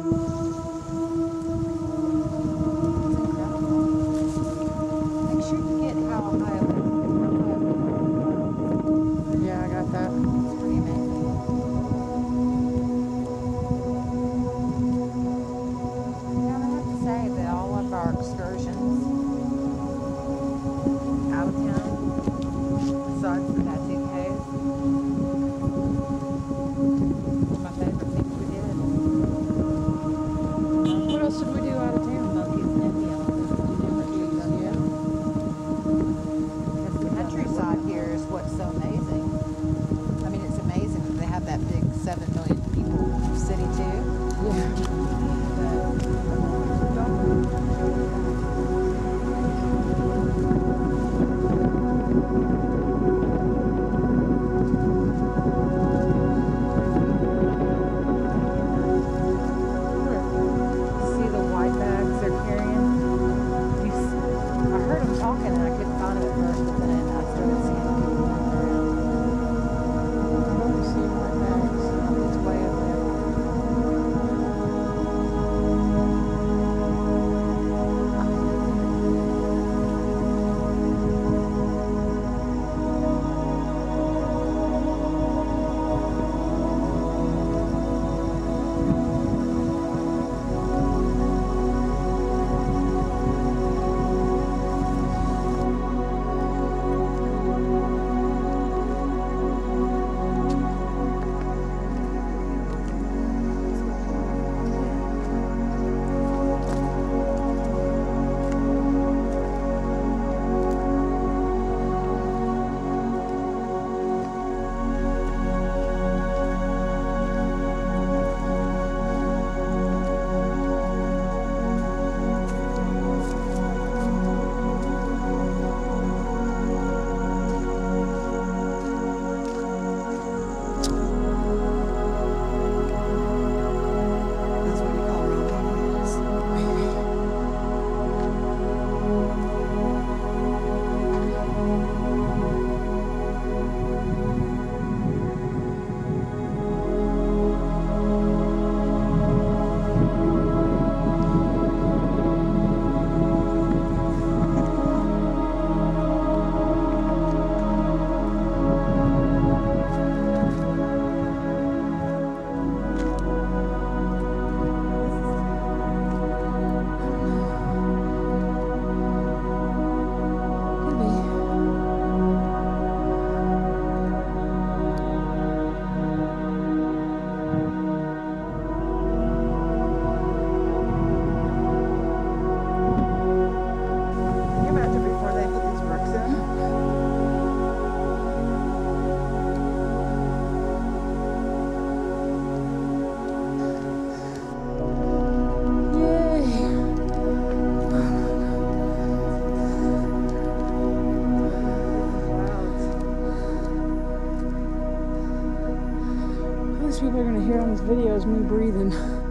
Make sure you get how high it is. Yeah, I got that. It's pretty amazing. Yeah, I have to say that all of our excursions out of town, besides the tattoo caves, were my favorite things we did. What else did we do out of town? Monkeys and Indians. Yeah. Because the countryside here is what's so amazing. I mean, it's amazing that they have that big 7 million people city too. See the white bags they're carrying? I heard them talking and I couldn't find them at first, but then I started seeing people walking around. See my bags. It's way up there. That's what you call Rocky Hills. Can you imagine before they put these bricks in? Yay! All these people are gonna hear on this video is me breathing.